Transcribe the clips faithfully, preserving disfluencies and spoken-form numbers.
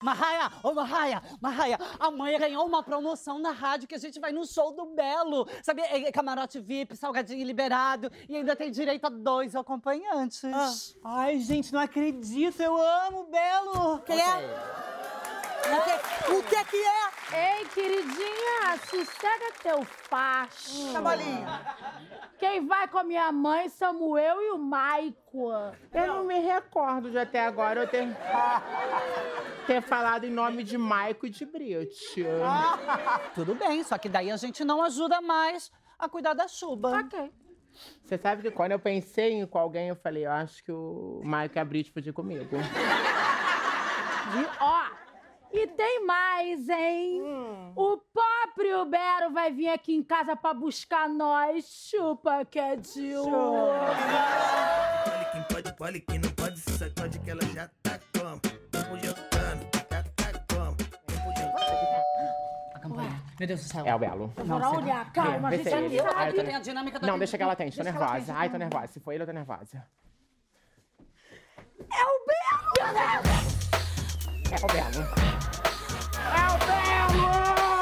Marraia, ô Marraia, Marraia, a mãe ganhou uma promoção na rádio que a gente vai no show do Belo. Sabe, é camarote V I P, salgadinho liberado e ainda tem direito a dois acompanhantes. Ah. Ai, gente, não acredito, eu amo o Belo. Quem é? O que que é? Ei, queridinha, sossega teu facho. Cavalinha. Quem vai com a minha mãe somos eu e o Maico. Eu não me recordo de até agora eu ter, ter falado em nome de Maico e de Brit. Tudo bem, só que daí a gente não ajuda mais a cuidar da chuva. Ok. Você sabe que quando eu pensei em com alguém, eu falei, eu acho que o Maico e a Brit podiam ir comigo. Viu? Ó, e tem mais, hein? Hum. O próprio Bero vai vir aqui em casa pra buscar nós. Chupa, Kedil. Olha quem pode, olha quem não pode, se sacode que ela já tá como. Tempo jogando, já tá como. Tempo jogando. A campanha. Meu Deus do céu. É o Belo. Bora olhar, calma, a Vê gente se é não ele. Eu sabe. Ai, aqui tô... tenho a dinâmica da Não, deixa que ela tente, tô Deixa que ela nervosa. tente. Ai, tô nervosa. Se for ele, eu tô nervosa. É o Belo! É o Belo. É o Belo!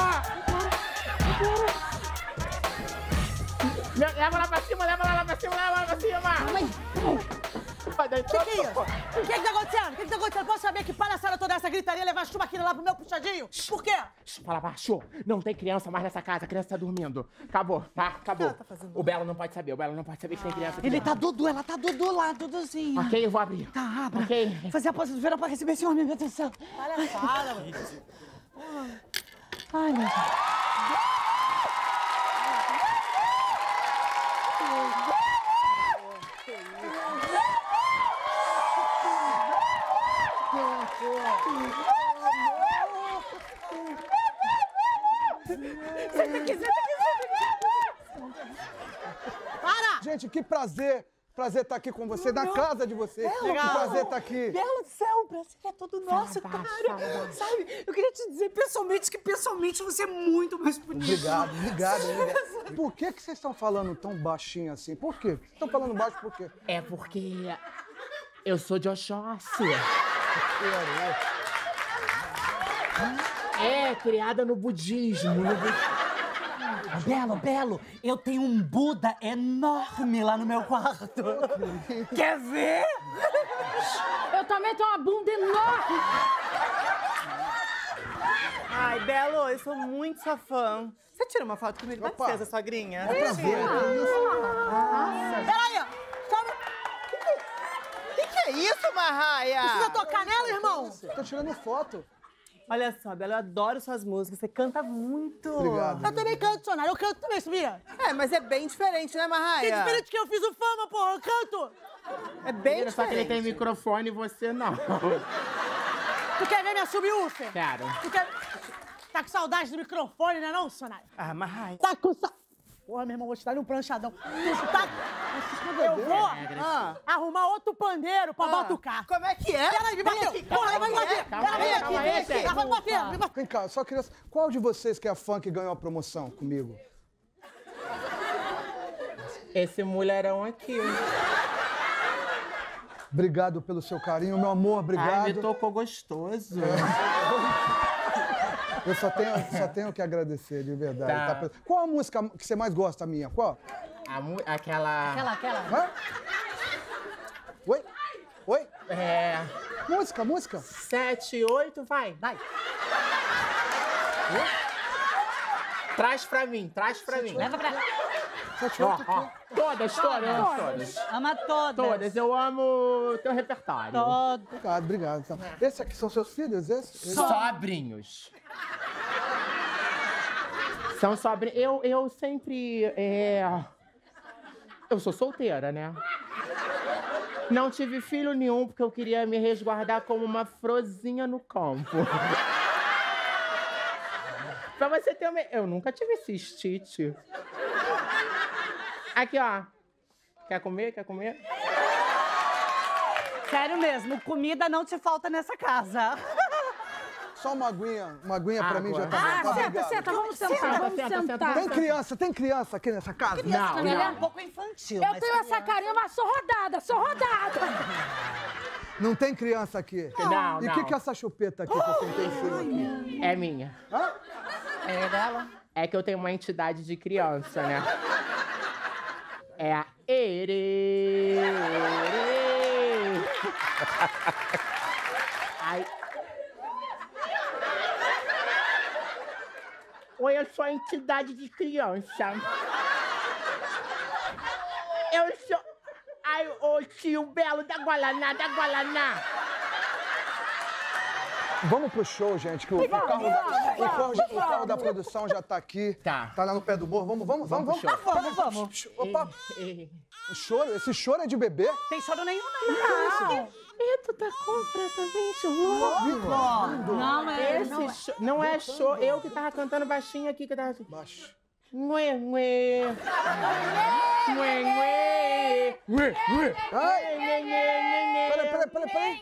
Leva lá pra cima, leva lá pra cima, leva lá pra cima! O que que é isso? O que que tá acontecendo? O que que tá acontecendo? Posso saber que palhaçada toda essa gritaria levar a chuva aqui lá pro meu puxadinho? Por quê? Fala baixo. Não tem criança mais nessa casa. A criança tá dormindo. Acabou, tá? Acabou. Ela tá fazendo? O Belo não pode saber. O Belo não pode saber que tem criança aqui Ele dentro. tá Dudu, ela tá Dudu lá, Duduzinha. Ok, eu vou abrir. Tá, abra. Ok. Fazer a pose de verão pra receber esse homem, meu Deus do céu. Palhaçada, mano. Ai, meu Deus. Para! Gente, que prazer. Prazer estar aqui com você, na casa de você. Que prazer estar aqui. Belo do céu, o prazer é todo nosso, Fala baixo, cara. fala baixo. Sabe, eu queria te dizer pessoalmente que pessoalmente você é muito mais bonito. Obrigado, obrigado, obrigado. Por que que vocês estão falando tão baixinho assim? Por quê? Vocês estão falando baixo por quê? É porque eu sou de Oxóssi. É, criada no budismo. No bu... Belo, Belo, eu tenho um Buda enorme lá no meu quarto. Quer ver? Eu também tenho uma bunda enorme. Ai, Belo, eu sou muito sua fã. Você tira uma foto comigo? Dá Opa. licença, sogrinha. É prazer, é isso. Peraí! Calma! O que, que é isso, Marraia? Precisa tocar nela, irmão? Tô tirando foto. Olha só, Belo, eu adoro suas músicas. Você canta muito. Obrigado. Eu também canto, Sonara. Eu canto também, sabia? É, mas é bem diferente, né, Marraia? Que diferente que eu fiz o Fama, porra. Eu canto. É bem Só que ele diferente. tem microfone e você não. Tu quer ver minha subwoofer? Quero. Tu quer... Tá com saudade do microfone, né não, Sonara? Ah, Marraia. Tá com sa... Porra, meu irmão, vou te dar um pranchadão. Tu tá... Eu vou Ah. arrumar outro pandeiro pra Ah. batucar. Como é que é? Ela me bateu. Vem aqui, Porra, ela vai me calma aí, bater. calma Ela aí, vem calma aqui, aí, vem aqui. Zé. Ela vai me bater. Me bater. Vem cá, só queria... Qual de vocês que é fã que ganhou a promoção comigo? Esse mulherão aqui. Obrigado pelo seu carinho, meu amor, obrigado. Ai, me tocou gostoso. Eu só tenho, só tenho que agradecer, de verdade. Tá. tá? Qual a música que você mais gosta minha? Qual? A mu- aquela... Aquela, aquela. Hã? Oi? Oi? É... Música, música? Sete, oito, vai. Vai. Traz pra mim, traz pra mim. Leva pra... Sete, Ó, oito, ó. aqui. Todas, todas, eu amo todas. Ama todas. Todas, eu amo teu repertório. Todas. Obrigado, obrigado. Então, esses aqui são seus filhos, esses? Esses- Sobrinhos. São sobrinhos. Eu, eu sempre. É... Eu sou solteira, né? Não tive filho nenhum porque eu queria me resguardar como uma frozinha no campo. Pra você ter uma... Eu nunca tive cistite. Aqui, ó. Quer comer? Quer comer? Sério mesmo, comida não te falta nessa casa. Só uma aguinha, uma aguinha pra mim já tá Ah, bom. Tá, senta, obrigado. senta, vamos sentar, Senta, vamos senta, senta. sentar. Tem criança, tem criança aqui nessa casa? Não, Ela é um não. pouco infantil, Eu mas tenho essa carinha, mas sou rodada, sou rodada. Não tem criança aqui? Não, E o não. que, que é essa chupeta aqui que eu sentei em cima aqui? É minha. Hã? É dela? É que eu tenho uma entidade de criança, né? É a Ere. Ere. Ai. Oi, eu sou a entidade de criança. Eu sou... Ai, ô tio Belo da Guaraná, da Guaraná. Vamos pro show, gente, que o, o carro, da, o, carro, o carro da produção já tá aqui. Tá. Tá lá no pé do morro. Vamos, vamos, vamos. Vamos pro vamos. show. Vamos, vamos. Opa, Ei, o choro, esse choro é de bebê? Tem choro nenhum, não. ei. Ih, tu tá completamente louco. Não é. Esse Não é. show... Não é show. Eu que tava cantando baixinho aqui, que tava assim... Baixo. Ué, ué. Ué, ué. Ué, ué. Ai, Ué, ué, peraí, peraí, peraí, peraí.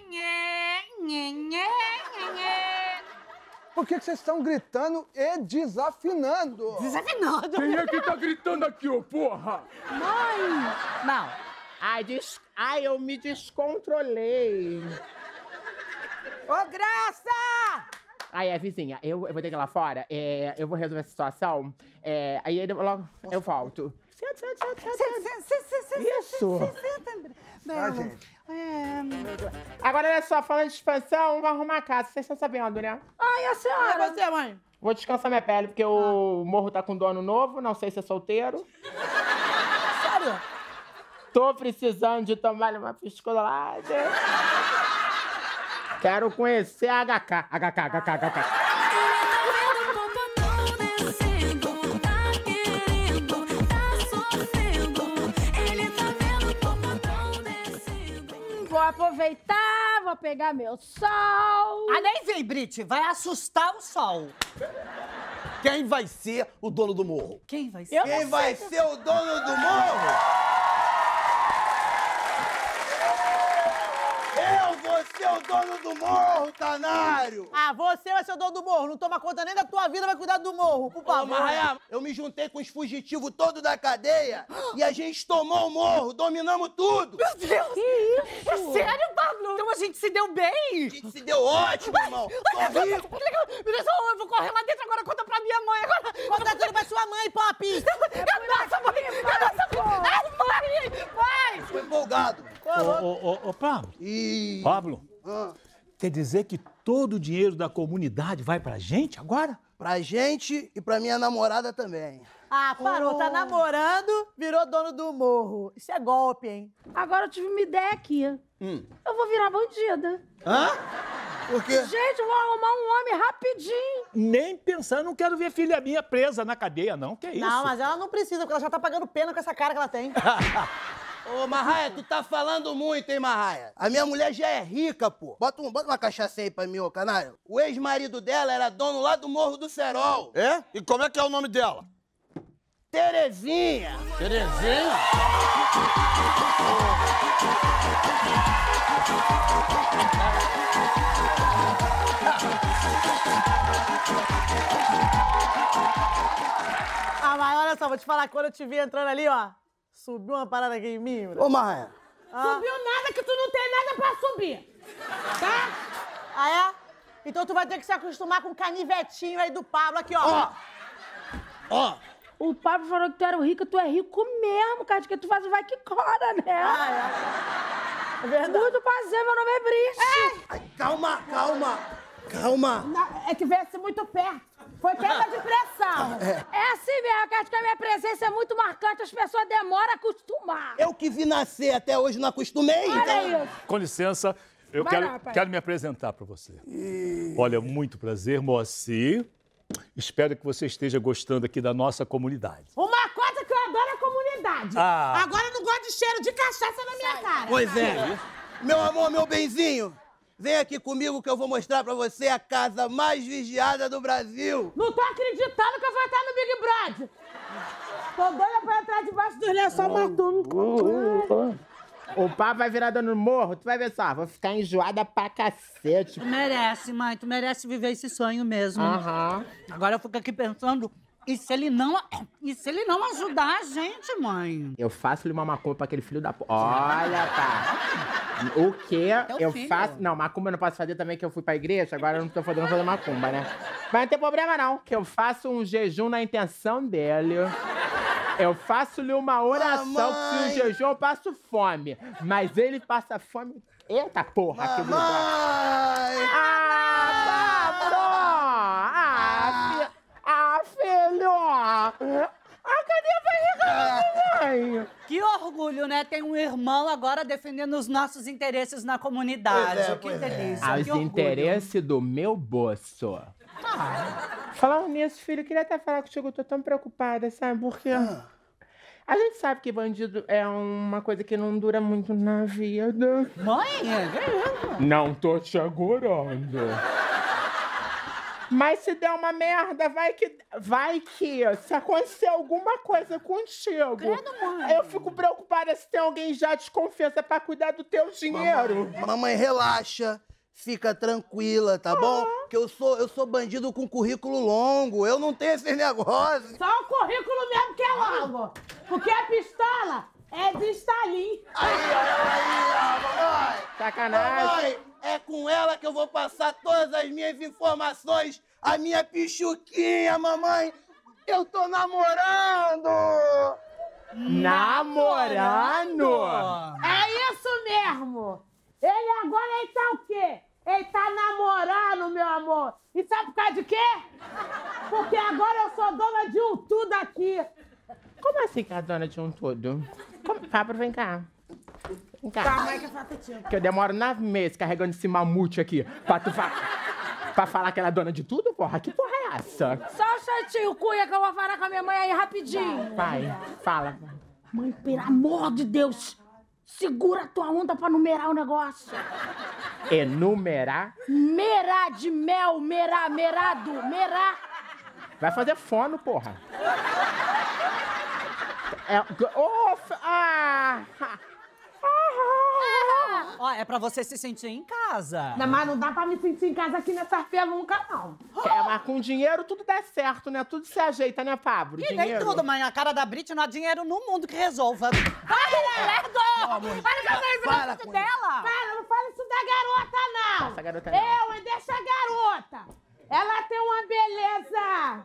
Por que, que vocês estão gritando e desafinando? Desafinado. Quem é que tá gritando aqui, ô porra? Não. Ai, des... Ai, eu me descontrolei. Ô, Graça! Ai, é vizinha, eu, eu vou ter que ir lá fora, é, eu vou resolver essa situação, é, aí ele, logo eu volto. Senta, senta, senta, senta, senta. Isso. Ah, gente. Agora, olha só, falando de expansão, vou arrumar a casa, vocês estão sabendo, né? Ai, a senhora. É você, mãe? Vou descansar minha pele, porque o morro tá com dono novo, não sei se é solteiro. Sério? Tô precisando de tomar uma piscolada. Quero conhecer a H K. H K, H K, H K. Vou aproveitar, vou pegar meu sol. Ah, nem vem, Brit. Vai assustar o sol. Quem vai ser o dono do morro? Quem vai ser? Eu Quem não vai sei. ser o dono do morro? Eu vou ser o dono do morro, canário! Ah, você vai ser o dono do morro. Não toma conta nem da tua vida, vai cuidar do morro. Por Ô, favor. Marraia, eu me juntei com os fugitivos todos da cadeia e a gente tomou o morro, dominamos tudo! Meu Deus! Que isso? É sério, Pablo? Então a gente se deu bem? A gente se deu ótimo, irmão! Tô rico! Que legal. Me deixa, eu vou correr lá dentro agora, conta pra minha mãe agora. Conta tudo pra sua mãe, Pop. É nossa, mãe! É nossa, mãe! Ai, mãe! Mãe! Tô empolgado! Ô, ô, ô, ô, Pablo, E... Pablo, Ah, quer dizer que todo o dinheiro da comunidade vai pra gente agora? pra gente e pra minha namorada também. Ah, parou. Tá namorando, virou dono do morro. Isso é golpe, hein? Agora eu tive uma ideia aqui. Hum. Eu vou virar bandida. Hã? Por quê? Gente, eu vou arrumar um homem rapidinho. Nem pensar, não quero ver filha minha presa na cadeia, não. Que isso? Não, mas ela não precisa, porque ela já tá pagando pena com essa cara que ela tem. Ô, Marraia, tu tá falando muito, hein, Marraia? A minha mulher já é rica, pô. Bota, um, bota uma cachaça aí pra mim, ô canário. O ex-marido dela era dono lá do Morro do Serol. É? E como é que é o nome dela? Terezinha. Terezinha? Ah, mas olha só, vou te falar, quando eu te vi entrando ali, ó, subiu uma parada aqui em mim, bro. Ô, Marraia. Ah. Subiu nada que tu não tem nada pra subir. Tá? Ah, é? Então tu vai ter que se acostumar com o canivetinho aí do Pablo aqui, ó. Ó. O Pablo falou que tu era rico, tu é rico mesmo, cara, que tu faz o vai que cora, né? Ah, é. É verdade. Tudo prazer, meu nome é Brice. Ai, calma, calma. Calma. Não, é que veio assim muito perto. Foi queda de pressão. É assim mesmo, que acho que a minha presença é muito marcante, as pessoas demoram a acostumar. Eu que vi nascer até hoje não acostumei, Olha então... isso. Com licença, eu Vai quero, lá, pai. quero me apresentar pra você. Olha, muito prazer, Moacir. Espero que você esteja gostando aqui da nossa comunidade. Uma coisa que eu adoro é comunidade. Ah. Agora eu não gosto de cheiro de cachaça na minha cara. Pois é. Meu amor, meu benzinho, vem aqui comigo que eu vou mostrar pra você a casa mais vigiada do Brasil. Não tô acreditando que eu vou estar no Big Brother. Tô doida pra entrar debaixo dos lençóis, mas tu não... O papo vai virar dono do morro, tu vai ver só, vou ficar enjoada pra cacete. Tu merece, mãe. Tu merece viver esse sonho mesmo. Aham. Agora eu fico aqui pensando, e se ele não, e se ele não ajudar a gente, mãe? Eu faço-lhe uma macumba pra aquele filho da p... Olha, tá. O quê? Teu Eu filho. faço... Não, macumba eu não posso fazer também, que eu fui pra igreja. Agora eu não tô podendo fazer macumba, né? Mas não tem problema não, que eu faço um jejum na intenção dele. Eu faço-lhe uma oração, que se o jejum eu passo fome. Mas ele passa fome... Eita porra, que brutal. Ah, Pablo! Ah, fi... ah, filho! Ah, cadê a barriga da mamãe? Que orgulho, né? Tem um irmão agora defendendo os nossos interesses na comunidade. Pois é, que pois é. delícia. Aos que orgulho. interesses do meu bolso. Falando nisso, filho, eu queria até falar contigo, eu tô tão preocupada, sabe? Porque a gente sabe que bandido é uma coisa que não dura muito na vida. Mãe, é isso? Não tô te agorando. Mas se der uma merda, vai que... Vai que... Se acontecer alguma coisa contigo... Credo, mãe. Eu fico preocupada se tem alguém já de confiança pra cuidar do teu dinheiro. Mamãe, mamãe, relaxa. Fica tranquila, tá bom? Que eu sou, eu sou bandido com currículo longo. Eu não tenho esses negócios. Só o currículo mesmo que é longo. Porque a pistola é de Stalin. Aí, olha aí, ó, mamãe. Sacanagem. Mamãe, é com ela que eu vou passar todas as minhas informações. A minha pichuquinha, mamãe. Eu tô namorando. Namorando? É isso mesmo. Ele agora ele tá o quê? Ele tá namorando, meu amor. E sabe por causa de quê? Porque agora eu sou dona de um tudo aqui. Como assim que é a dona de um tudo? Como... Fábio, vem cá. Vem cá. Calma aí que eu faço contigo. Porque eu demoro nove meses carregando esse mamute aqui pra tu fa... pra falar que ela é dona de tudo, porra? Que porra é essa? Só um chatinho, cuia, que eu vou falar com a minha mãe aí rapidinho. Vai, fala. Mãe, pelo amor de Deus, segura a tua onda pra numerar o negócio. Enumerar? Merá de mel, merá, merado, merá. Vai fazer fono, porra. É... Oh, ah... Ó, é pra você se sentir em casa. Não, mas não dá pra me sentir em casa aqui nessa feia nunca, não. É, mas com dinheiro tudo dá certo, né? Tudo se ajeita, né, Pablo? E Dinheiro. nem tudo, mas a cara da Brit não há dinheiro no mundo que resolva. Para, Lerdo! Olha que eu tô Para isso com dela. Para, não fala isso da garota, não! Essa garota não. Eu, e deixa a garota! Ela tem uma beleza!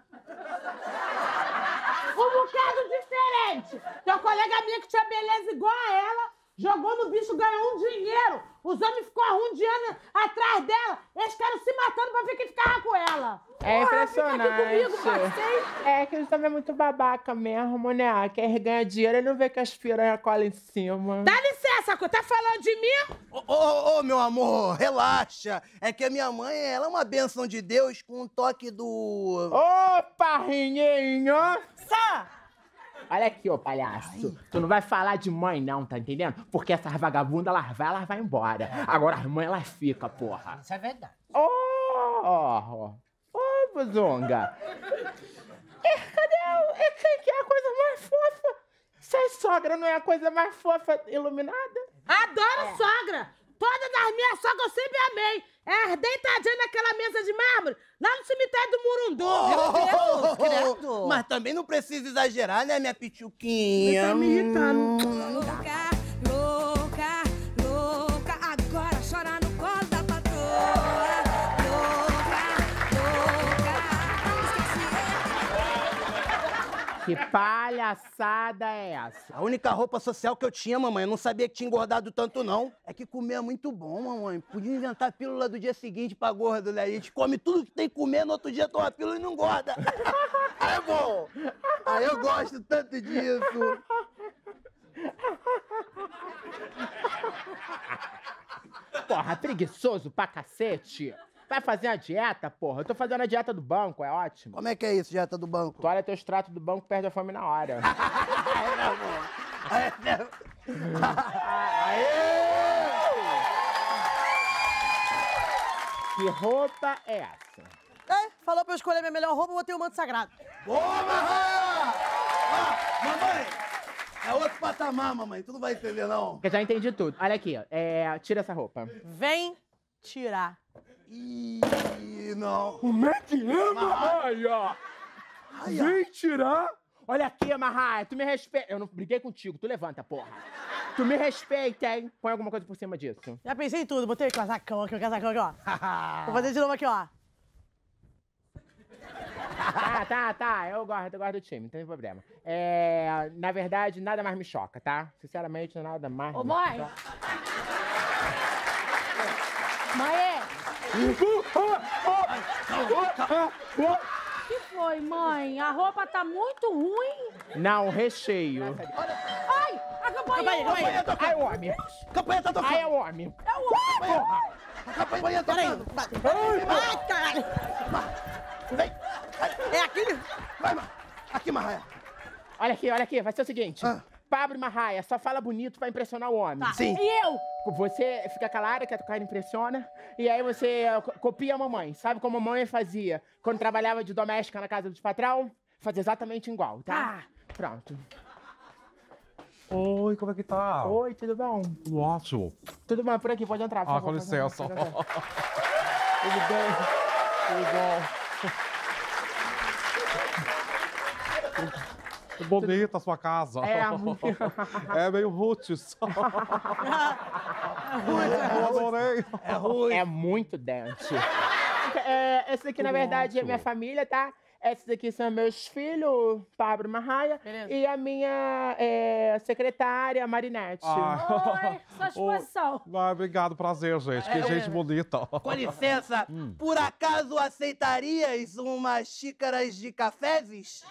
Um bocado diferente! Tem uma colega minha que tinha beleza igual a ela, jogou no bicho, ganhou um dinheiro. Os homens ficam arrundiando atrás dela. Eles ficaram se matando pra ver quem ficava com ela. É Porra, impressionante. fica aqui comigo, parceiro. É que eles também é muito babaca mesmo, né? Quer ganhar dinheiro e não vê que as piranhas colam em cima. Dá licença, que tá falando de mim? Ô, ô, ô, meu amor, relaxa. É que a minha mãe, ela é uma bênção de Deus com um toque do... Opa, Rininho! Sá! Olha aqui, ô palhaço. Tu não vai falar de mãe, não, tá entendendo? Porque essas vagabundas, elas vai, elas vai embora. Agora as mães, elas ficam, porra. Isso é verdade. Ô, ó, ó. Ô, Buzonga. É, cadê o... É, quem que é a coisa mais fofa? Se a sogra não é a coisa mais fofa iluminada? Adoro sogra! Todas as minhas sogras eu sempre amei. É as deitadinhas naquela mesa de mármore, lá no cemitério do Murundu. Meu Deus, credo. Mas também não precisa exagerar, né, minha pichuquinha? Tá me irritando. Louca, louca, louca, agora chora no colo da patroa. Louca, louca, esqueci. Que palhaçada é essa? A única roupa social que eu tinha, mamãe, eu não sabia que tinha engordado tanto, não. É que comer é muito bom, mamãe. Podia inventar a pílula do dia seguinte pra gordo, né? A gente come tudo que tem que comer, no outro dia toma a pílula e não engorda. É bom. Aí eu gosto tanto disso. Porra, preguiçoso pra cacete. Vai fazer a dieta, porra? Eu tô fazendo a dieta do banco, é ótimo. Como é que é isso, dieta do banco? Tu olha teu extrato do banco, perde a fome na hora. Aê, meu amor. Aê! Que roupa é essa? É, falou pra eu escolher minha melhor roupa, eu botei o manto sagrado. Boa, Marraia! Ah, mamãe! É outro patamar, mamãe. Tu não vai entender, não. Eu já entendi tudo. Olha aqui, ó. É, tira essa roupa. Vem tirar. Ih, não. Como é que é, Marraia? Vem tirar? Olha aqui, Marraia, tu me respeita. Eu não briguei contigo, tu levanta, porra. Tu me respeita, hein? Põe alguma coisa por cima disso. Já pensei em tudo, botei o casacão aqui, o casacão aqui, ó. Vou fazer de novo aqui, ó. Tá, tá, tá. Eu gosto, eu gosto do time, não tem problema. É, na verdade, nada mais me choca, tá? Sinceramente, nada mais Ô, me mãe. choca. Mãe! O que foi, mãe? A roupa tá muito ruim. Não, recheio. Ai, a campainha. Calma aí, calma aí. Ai, homem. Campanha tá tocando. Ai, é o homem. É o homem. Porra. A campanha tá tocando. Ai, caralho. Vem. É aqui? Vai, Mar. Aqui, Marraia. Olha aqui, olha aqui. Vai ser o seguinte. Ah. Pablo Marraia, só fala bonito pra impressionar o homem. Tá. Sim. E eu? Você fica calada, que a tua cara impressiona, e aí você uh, co- copia a mamãe. Sabe como a mamãe fazia quando trabalhava de doméstica na casa dos patrão? Fazia exatamente igual, tá? Tá. Pronto. Oi, como é que tá? Oi, tudo bom? Tudo ótimo. Tudo bom, por aqui, pode entrar, por Ah, favor, com pode entrar, licença. pode entrar. Tudo bem? Tudo bom? Que bonita a sua casa. É, muito. É meio roots. Eu adorei. É ruim. É muito dente. É, esse daqui, na Tudo verdade, é ótimo. minha família, tá? Esses aqui são meus filhos, Pablo Marraia, Beleza. e a minha é, secretária, Marinette. Ah. Oi, sua exposição. Ah, obrigado, prazer, gente. Que gente bonita. Com licença, por acaso aceitarias umas xícaras de cafezes?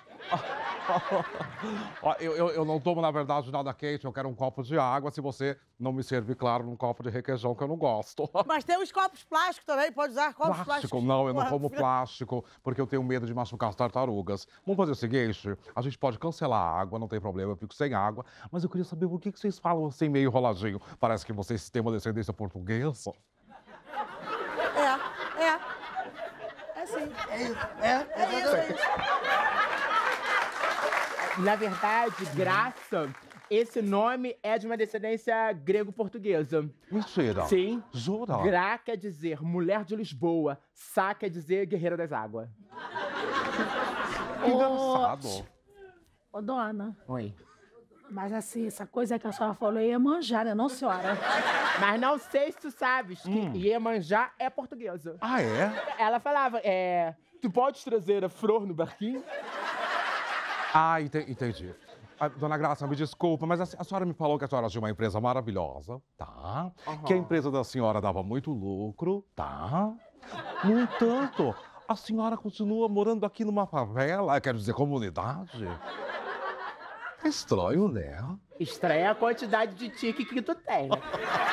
Ó, eu, eu, eu não tomo, na verdade, nada quente. Eu quero um copo de água. Se você não me servir, claro, num copo de requeijão, que eu não gosto. Mas tem uns copos plásticos também, pode usar copos Plástico? plásticos. Não, eu não Porra, como filha- plástico, porque eu tenho medo de machucar as tartarugas. Vamos fazer o seguinte, a gente pode cancelar a água, não tem problema, eu fico sem água, mas eu queria saber por que que vocês falam assim meio enroladinho. Parece que vocês têm uma descendência portuguesa. É, é. É sim. É isso. É, exatamente. Na verdade, Graça, esse nome é de uma descendência grego-portuguesa. Mentira. Sim. Jura? Gra quer dizer mulher de Lisboa, Sá quer dizer guerreira das águas. Que engraçado. Ô, dona, Oi. mas assim, essa coisa que a senhora falou ia manjar, né, não, senhora? Mas não sei se tu sabes que Iemanjá é portuguesa. Ah, é? Ela falava, é... Tu podes trazer a flor no barquinho? Ah, ente- entendi. Ah, dona Graça, me desculpa, mas a, a senhora me falou que a senhora tinha uma empresa maravilhosa, tá? Que a empresa da senhora dava muito lucro, tá? No entanto, a senhora continua morando aqui numa favela, quero dizer, comunidade. É estranho, né? Estranha a quantidade de tique que tu tem, né?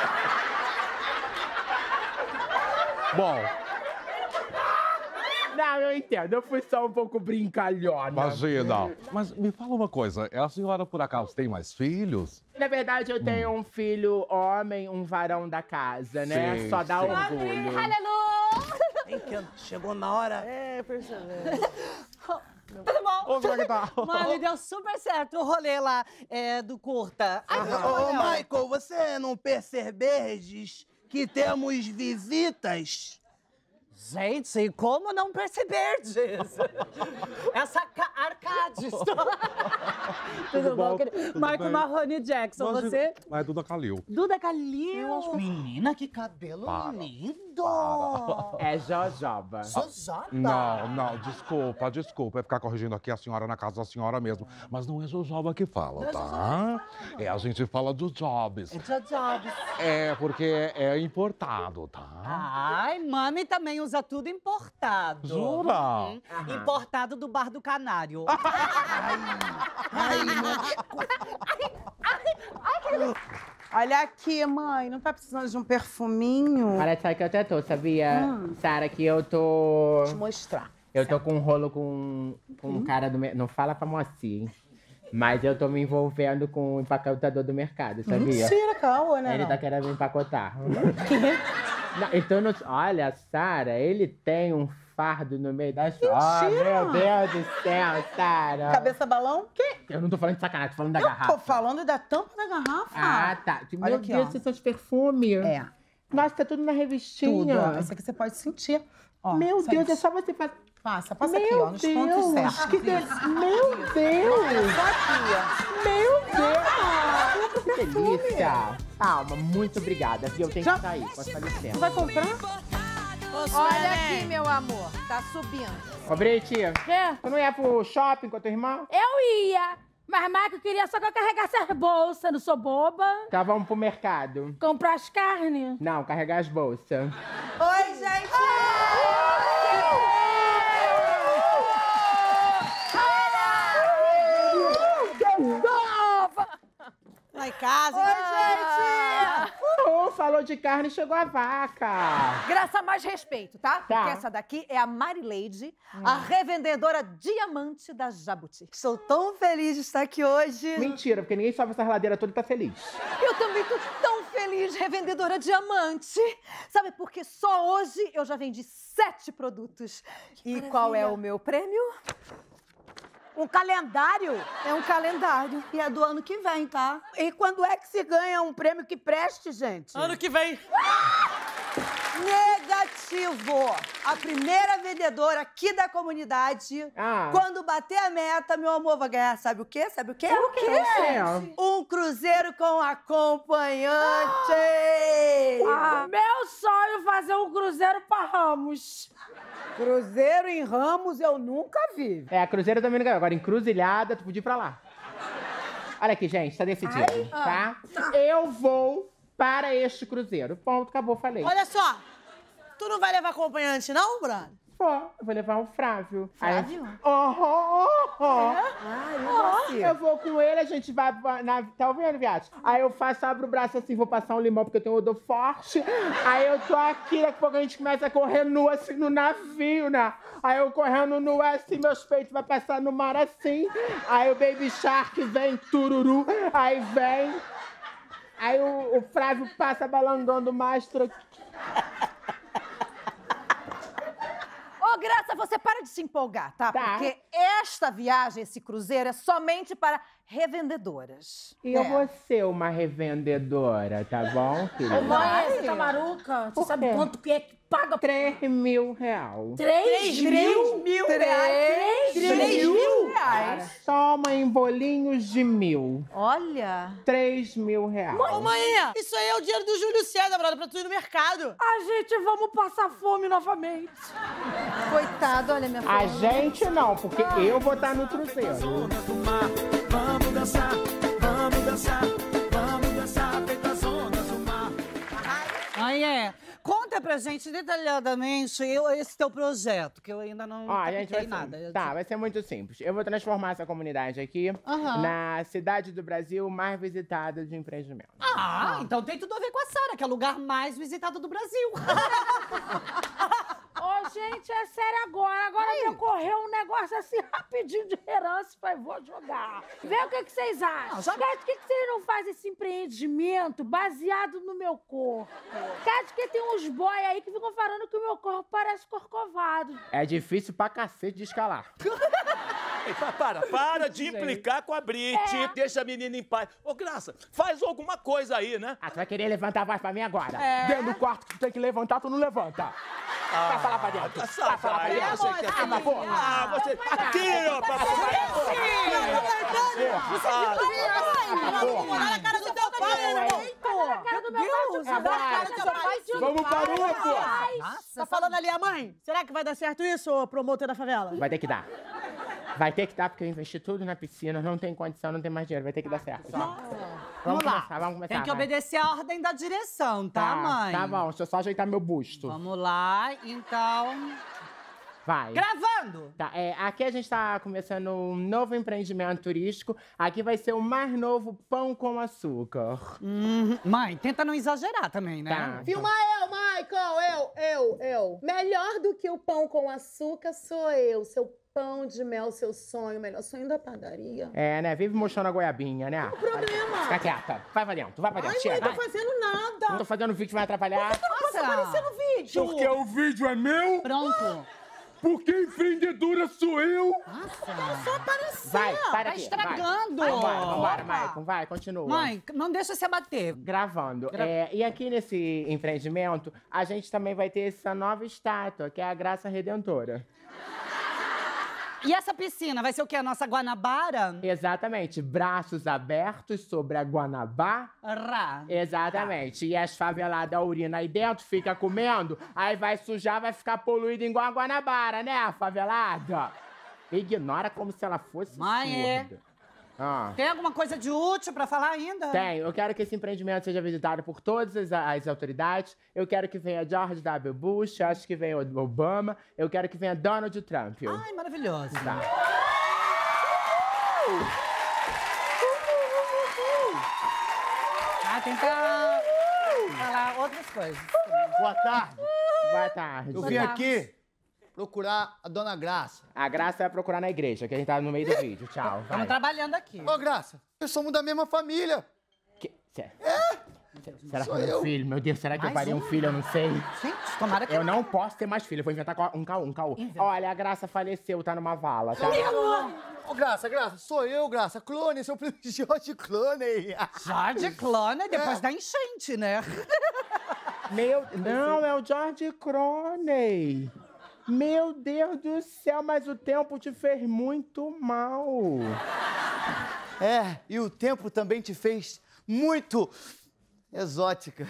Bom, Não, eu entendo. Eu fui só um pouco brincalhona. imagina. Mas me fala uma coisa, a senhora por acaso tem mais filhos? Na verdade, eu tenho um filho homem, um varão da casa, né? Sim, Só dá sim. orgulho. Aleluia! Hein, que chegou na hora. É, percebeu. Tudo bom? Ô, como é que tá? Mano, deu super certo o rolê lá é, do curta. Ai, Ô, ô, Michael, você não perceberdes que temos visitas? Gente, como não perceber disso? Essa ca- Arcades. Tudo, bom, bom, querido? tudo Marco bem. Marrone Jackson, Mas- você? Mas é Duda Calil. Duda Calil. Menina, que cabelo Para. lindo. É Jojoba. Jojoba. Não, não, desculpa, desculpa. É ficar corrigindo aqui a senhora na casa da senhora mesmo. Mas não é Jojoba que fala, tá? É, a gente fala do Jobs. É Jojobs. É, porque é importado, tá? Ai, mami também usa tudo importado. Jura? Uhum. Importado do Bar do Canário. Ai, Olha aqui, mãe, não tá precisando de um perfuminho? Olha só que eu até tô, sabia? Hum. Sara, que eu tô... Vou te mostrar. Eu tô com um rolo com, com um cara do... mer- Não fala pra mocinha, hein? Mas eu tô me envolvendo com o empacotador do mercado, sabia? Mentira, calma, né? Ele não? tá querendo me empacotar. Não, então, não- olha, Sara, ele tem um fardo no meio das... Oh, meu Deus do céu, Sara. Cabeça balão? Que? Eu não tô falando de sacanagem, tô falando da Eu garrafa. tô falando da tampa da garrafa. Ah, tá. Olha Meu aqui, Deus, ó. esses são os perfumes. É, Nossa, tá tudo na tudo. revistinha. Ó. Esse aqui você pode sentir. Ó, Meu sente. Deus, é só você fazer... Passa, passa Meu aqui, ó, nos pontos Deus, certos. que delícia. Meu Deus! Só aqui, Meu Deus! Que delícia! Calma, muito obrigada, viu? Eu tenho que sair, com essa licença. ó. Vai comprar? Olha aqui, meu amor. Tá subindo. Ô, Briti, Quê? tu não ia pro shopping com a tua irmã? Eu ia. Mas, Marco, eu queria só que eu carregasse as bolsas. Não sou boba. Tá, vamos pro mercado. Comprar as carnes. Não, carregar as bolsas. Oi, gente! Lá em casa. Oi, gente! Oh, falou de carne, chegou a vaca. Graça, mais respeito, tá? Tá. Porque essa daqui é a Marileide, a revendedora diamante da Jabuti. Estou tão feliz de estar aqui hoje. Mentira, porque ninguém sobe essa ladeira toda e tá feliz. Eu também tô tão feliz, revendedora diamante. Sabe, porque só hoje eu já vendi sete produtos. E qual é o meu prêmio? Um calendário? É um calendário. E é do ano que vem, tá? E quando é que se ganha um prêmio que preste, gente? Ano que vem. Negativo! A primeira vendedora aqui da comunidade, Ah. quando bater a meta, meu amor, vai ganhar, sabe o quê? Sabe o quê? O quê? Um cruzeiro com acompanhante! Ah, meu sonho é fazer um cruzeiro pra Ramos. Cruzeiro em Ramos eu nunca vi. É, a Cruzeiro também não ganhou. Agora, encruzilhada, tu podia ir pra lá. Olha aqui, gente, tá decidido, tá? Eu vou para este cruzeiro. Ponto, acabou, falei. Olha só, tu não vai levar acompanhante não, Bruno? Pô, eu vou levar o Frávio. Frávio? Aí, oh, oh, oh, oh. Ah, eu você. Eu vou com ele, a gente vai na... Tá ouvindo, viado? Aí eu faço, abro o braço assim, vou passar um limão porque eu tenho um odor forte. Aí eu tô aqui, daqui a pouco a gente começa a correr nu assim no navio, né? Aí eu correndo nu assim, meus peitos vai passar no mar assim. Aí o Baby Shark vem, tururu. Aí vem. Aí o, o Frávio passa balangando o mastro. Ô, Graça, você para de se empolgar, tá? Tá. Porque esta viagem, esse cruzeiro, é somente para revendedoras. E eu vou ser uma revendedora, tá bom, querida? Mãe, você tá maruca? Você sabe quê? quanto que é que paga? Três mil real. Três mil? mil Três mil reais? Toma em bolinhos de mil. Olha. Três mil reais. Ô, mãe, isso aí é o dinheiro do Júlio César, brother, pra tu ir no mercado. A gente, vamos passar fome novamente. Coitado, olha minha A filha. gente não, porque eu vou estar no cruzeiro. Ondas do mar, vamos dançar, vamos dançar, vamos dançar, feito as ondas do mar. Aí é. Conta pra gente detalhadamente eu- esse teu projeto, que eu ainda não Ó, a gente vai captei ser, nada. Tá, vai ser muito simples. Eu vou transformar essa comunidade aqui Aham. na cidade do Brasil mais visitada de empreendimento. Ah, então tem tudo a ver com a Sara, que é o lugar mais visitado do Brasil. Ô, gente, é sério agora. Agora me ocorreu um negócio assim rapidinho de herança. Falei, vou jogar. Vê o que, que vocês acham. Não, joga. Por que, que vocês não fazem esse empreendimento baseado no meu corpo? Caso que tem uns boy aí que ficam falando que o meu corpo parece corcovado. É difícil pra cacete de escalar. Ei, pa- para, para de implicar com a Brit. É. Deixa a menina em paz. Ô, Graça, faz alguma coisa aí, né? Ah, tu vai querer levantar a voz pra mim agora? É. Dentro do quarto que tu tem que levantar, tu não levanta. Passa lá pra dentro. tá Passa lá pra safado. dentro. Você quer Ah, mas, pô. Ah, você... Aqui, ó, papai. Na cara do teu pai, né, irmão? Na cara do meu pai, Deus, agora a cara do seu pai, tio. Vamos pra rua, pô. Nossa, tá falando ali a mãe? Será que vai dar certo isso, ô promotor da favela? Vai ter que dar. Vai ter que dar, porque eu investi tudo na piscina, não tem condição, não tem mais dinheiro, vai ter que dar certo. Vamos Vamos lá. começar, vamos começar. Tem que vai. obedecer a ordem da direção, tá, mãe? Tá bom, deixa eu só ajeitar meu busto. Vamos lá, então. Vai. Gravando! Tá, é, aqui a gente tá começando um novo empreendimento turístico. Aqui vai ser o mais novo pão com açúcar. Uhum. Mãe, tenta não exagerar também, né? Tá. Filma eu, Michael, eu, eu, eu. Melhor do que o pão com açúcar sou eu, seu pão de mel, seu sonho, melhor sonho da padaria. É, né? Vive mostrando a goiabinha, né? Qual o problema? Fica quieta. Vai pra dentro, vai pra Ai, dentro. mãe, Chega, tô vai. fazendo nada. Não tô fazendo vídeo que vai atrapalhar. Não tá aparecendo no vídeo. Porque o vídeo é meu? Pronto. Porque empreendedora sou eu? Nossa. Só apareceu. Vai, sai Tá daqui. estragando. Vai. Vambora, vambora, Opa. Maicon. Vai, continua. Mãe, não deixa se abater. Gravando. Gra- É, e aqui nesse empreendimento, a gente também vai ter essa nova estátua, que é a Graça Redentora. E essa piscina vai ser o quê? A nossa Guanabara? Exatamente. Braços abertos sobre a Guanabara. Rá. Exatamente. E as faveladas urina aí dentro, fica comendo, aí vai sujar, vai ficar poluído igual a Guanabara, né, a favelada? Ignora como se ela fosse Mãe, é. surda. Ah. Tem alguma coisa de útil pra falar ainda? Tem. Eu quero que esse empreendimento seja visitado por todas as, as autoridades. Eu quero que venha George W. Bush, acho que venha o Obama. Eu quero que venha Donald Trump. Ai, maravilhoso. Tá. Ah, tem que falar outras coisas. Boa tarde. Boa tarde. Eu vim aqui procurar a Dona Graça. A Graça vai procurar na igreja, que a gente tá no meio do vídeo. Tchau. Estamos trabalhando aqui. Ô, Graça, nós somos da mesma família. Que? Cê... É? Será que Sou é meu eu. filho? Meu Deus, será que Mais eu parei um um? filho? Eu não sei. Gente, tomara que Eu não posso ter mais filho. Eu vou inventar um caô, um caô. Olha, a Graça faleceu, tá numa vala, tá? Ô, Graça, Graça, sou eu, Graça. Clone, seu primo George Clooney. George Clooney depois É. da enchente, né? Meu... Não, é o George Clooney. Meu Deus do céu, mas o tempo te fez muito mal. É, e o tempo também te fez muito exótica.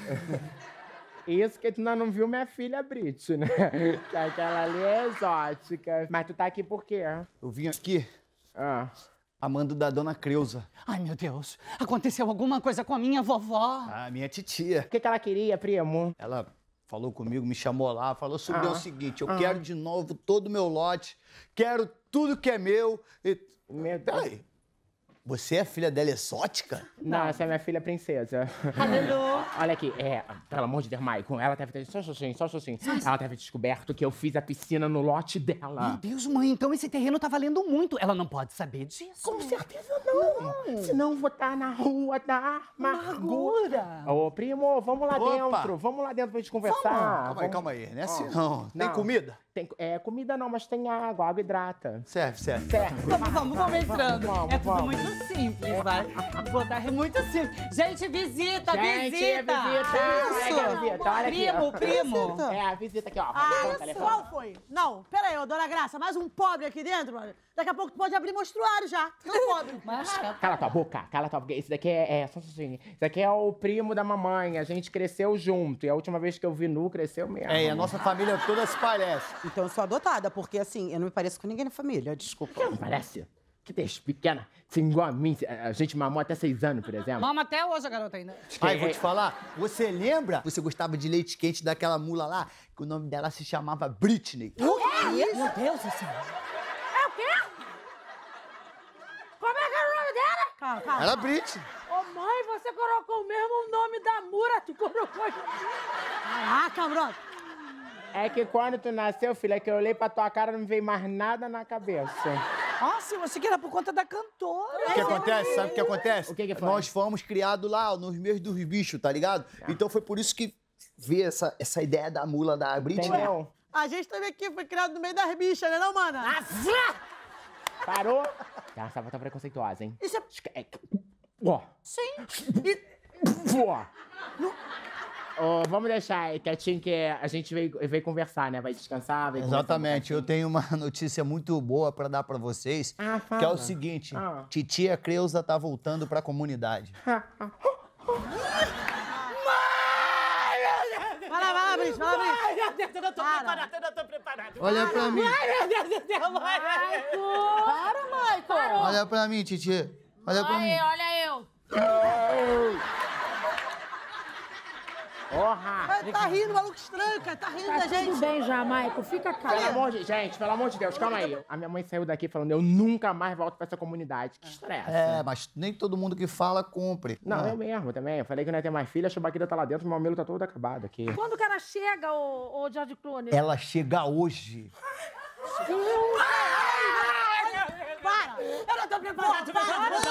Isso que tu ainda não viu minha filha Brit, né? Que aquela ali é exótica. Mas tu tá aqui por quê? Eu vim aqui Ah. amando da Dona Creuza. Ai, meu Deus. Aconteceu alguma coisa com a minha vovó? A minha titia. O que, que ela queria, primo? Ela falou comigo, me chamou lá, falou sobre Ah. o seguinte, eu Ah. quero de novo todo o meu lote, quero tudo que é meu. E... Meu Deus. Peraí, você é filha dela exótica? Não, essa é minha filha princesa. Alô? Olha aqui, é, pelo amor de Deus, Maicon, ela deve ter, só assim, só assim, ela deve ter descoberto que eu fiz a piscina no lote Meu dela. Deus, mãe, então esse terreno tá valendo muito. Ela não pode saber disso. Com certeza não. Senão eu vou estar na rua da amargura. Amargura. Ô, primo, vamos lá Opa. dentro, vamos lá dentro pra gente conversar. Calma aí, Vamos- calma aí, não é assim Ó, não. Tem não. comida? Tem, é, comida não, mas tem água, água hidrata. Serve, serve. Certo. Vamos, vamos, vamos entrando. Vamos, é tudo vamos. muito simples, vai. Botar é muito simples. Gente, visita, Gente, visita. visita. Olha aqui a visita, olha aqui. Primo, ó. primo. É, a visita aqui, ó. Ah, Telefone, isso, telefone. qual foi? Não, pera aí, ô, Dona Graça, mais um pobre aqui dentro, mano. Daqui a pouco tu pode abrir monstruário já. Tão pobre. Mas, Cala tua boca, cala tua boca. Esse daqui é, é só assim. Esse daqui é o primo da mamãe. A gente cresceu junto. E a última vez que eu vi nu, cresceu mesmo. É, e a nossa família toda se parece. Então eu sou adotada, porque assim, eu não me pareço com ninguém na família, desculpa. Não parece? Que deixa pequena. Assim, igual a mim. A gente mamou até seis anos, por exemplo. Mama até hoje a garota ainda. Ai, vou te falar, você lembra? Você gostava de leite quente daquela mula lá? Que o nome dela se chamava Britney. O quê? Meu Deus do céu. É o quê? Como é que é o nome dela? Calma, calma. Era Britney. Ô, mãe, você colocou mesmo o nome da Mura, tu colocou... Caraca, brother. É que quando tu nasceu, filha, é que eu olhei pra tua cara e não me veio mais nada na cabeça. Nossa, eu achei que era por conta da cantora. O que acontece? Sabe o que acontece? O que que foi? Nós fomos criados lá, nos meios dos bichos, tá ligado? Então foi por isso que veio essa, essa ideia da mula da Britney. Entendeu? A gente também aqui foi criado no meio das bichas, né não, mana? Parou? Ela estava tão preconceituosa, hein? Isso é... Ó. Sim. Ó. Ô, vamos deixar aí quietinho que a gente veio, veio conversar, né? Vai descansar, vai Exatamente. Eu tenho uma notícia muito boa pra dar pra vocês, Ah, fala. que é o seguinte. Ah. Titia Creuza tá voltando pra comunidade. Vai lá, vai lá, Brit, vai lá, Brit. Ai, meu Deus, eu não tô Para. preparada, eu não tô preparada. Olha pra mim. Ai, meu Deus do céu, mãe. Para, Maicon. Olha pra mim, titia. Olha pra mim. olha eu. Porra! Vai, tá rindo, maluco estranho, cara. Tá rindo Tá da gente. tudo bem já, Maico, fica Pelo calmo. amor de... Gente, pelo amor de Deus, calma aí. A minha mãe saiu daqui falando, eu nunca mais volto pra essa comunidade. Que história é essa? É, mas nem todo mundo que fala, cumpre. Não, Ah. eu mesmo também. Eu falei que não ia ter mais filha, a chubaquida tá lá dentro, meu mamilo tá todo acabado aqui. Quando que ela chega, ô, ô George Clooney? Ela chega hoje. Para. Eu não tô preparada, eu não tô preparada.